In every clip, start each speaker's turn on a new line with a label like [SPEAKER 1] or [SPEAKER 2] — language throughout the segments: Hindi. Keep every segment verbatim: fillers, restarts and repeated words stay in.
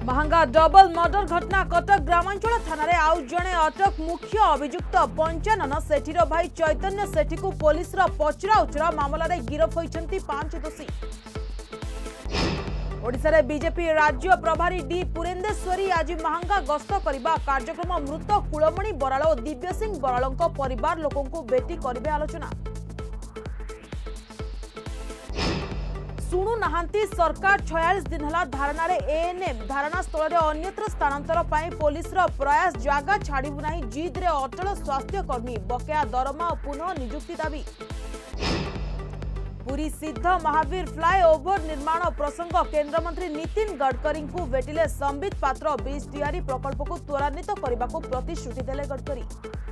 [SPEAKER 1] महंगा डबल मर्डर घटना कटक ग्रामांचल थाना रे आउ जणे अटक मुख्य अभियुक्त पंचानन सेठीर भाई चैतन्य सेठी को पुलिस रा पचरा उचरा मामला रे गिरफ होइछंती पांच दोषी। ओडिशा रे बीजेपी राज्य प्रभारी डी पुरेंदेश्वरी आज महंगा गस्त करबा कार्यक्रम मृत कुलमणि बराल और दिव्य सिंह बरालंक परिवार लोकों को भेटी करिवे आलोचना। शुणु नाहांती सरकार छियालीस दिन हला धारणा रे एएनएम धारणा स्थल रे अन्यत्र स्थानांतर पाई पुलिस रो प्रयास जागा छाड़िबु नाही जिद रे अटल स्वास्थ्य कर्मी बकेया दरमा और पुनः नियुक्ति दाबी। पुरी सिद्ध महावीर फ्लाईओवर निर्माण प्रसंग केंद्र मंत्री नितिन गडकरी को भेटिले संबित पात्र ब्रिज टीआरई प्रकल्प को त्वरान्वित करने को प्रतिश्रुति देले गडकरी।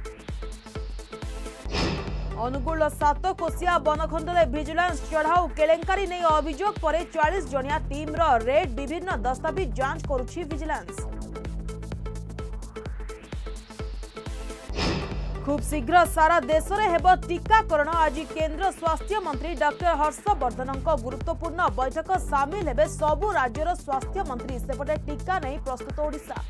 [SPEAKER 1] अनुगुल सात कोसिया बनखंड में विजिलेंस चढ़ाऊ केलेंकारी नहीं अभियोग पर चालीस जनिया टीम रो रेड विभिन्न दस्तावेज जांच करुछि विजिलेंस। खूब शीघ्र सारा देश में हेब टीकाकरण आज केंद्र स्वास्थ्य मंत्री डॉक्टर हर्षवर्धन गुरुत्वपूर्ण बैठक सामिल हेबे सबु राज्यर स्वास्थ्य मंत्री सेपटे टीका नहीं प्रस्तुत ओडिशा।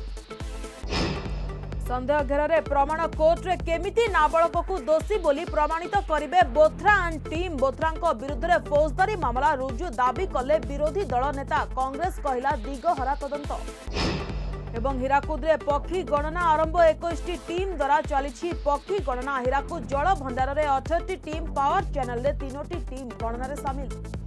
[SPEAKER 1] संदेह घेर प्रमाण कोर्ट रे केमिति नाबालक को दोषी बोली प्रमाणित करिवे बोथ्रा एंड टीम बोथ्रा विरुद्ध में फौजदारी मामला रुजु दाबी कले विरोधी दल नेता कांग्रेस कहला दिगहरा तदंत। एवं हीराकुद रे पक्षी गणना आरंभ इक्कीस टीम द्वारा चली पक्षी गणना हीराकुद जल भंडार रे अठारह टीम पावर चैनल रे तीनोटी टीम गणना रे शामिल।